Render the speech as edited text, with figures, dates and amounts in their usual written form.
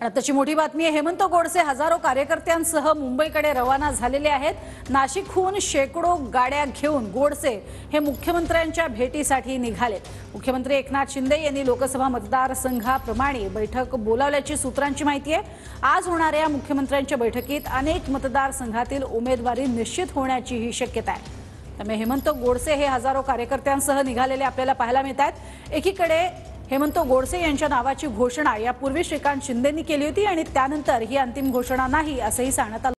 आताची मोठी बातमी आहे। हेमंत गोडसे हजारो कार्यकर्त्यांसह मुंबईकडे रवाना झालेले आहेत। नाशिकहून शेकडो गाड्या घेऊन गोडसे हे मुख्यमंत्र्यांच्या भेटीसाठी निघाले। मुख्यमंत्री एकनाथ शिंदे यांनी लोकसभा मतदारसंघाप्रमाणे बैठक बोलावल्याची सूत्रांची माहिती आहे। आज होणाऱ्या मुख्यमंत्र्यांच्या बैठकीत अनेक मतदारसंघातील उमेदवारी निश्चित होण्याची ही शक्यता आहे। त्यामुळे हेमंत गोडसे हे हजारो कार्यकर्त्यांसह निघालेले आपल्याला पाहायला मिळतात। एकीकडे हेमंत गोडसे यांच्या नावाची घोषणा यापूर्वी श्रीकांत शिंदेंनी केली होती आणि त्यानंतर ही अंतिम घोषणा नाही असंही सांगण्यात आलं।